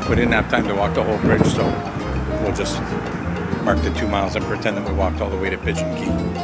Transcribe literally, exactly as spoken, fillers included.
We didn't have time to walk the whole bridge, so we'll just mark the two miles and pretend that we walked all the way to Pigeon Key.